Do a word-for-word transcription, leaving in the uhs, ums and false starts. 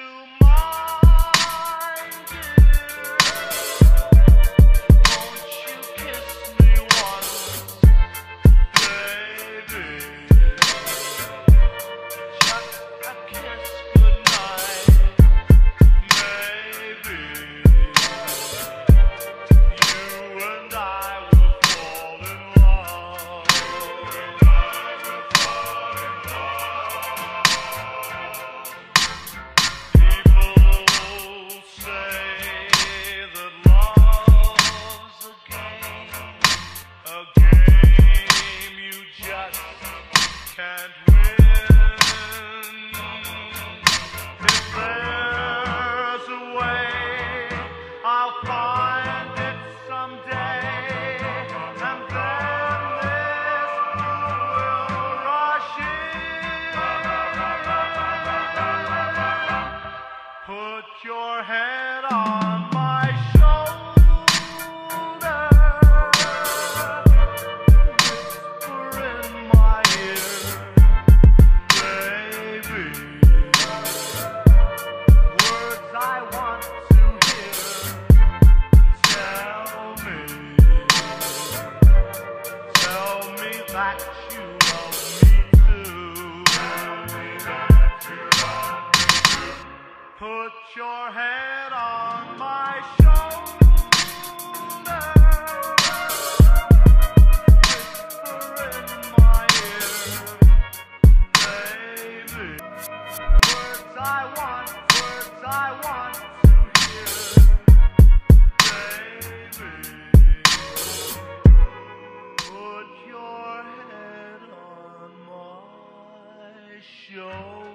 Put your head on my shoulder, whisper in my ear, baby, words I want to hear. Tell me, tell me that you love me too. Put your head on my shoulder, whisper in my ear, baby, words I want, words I want to hear, baby, put your head on my shoulder.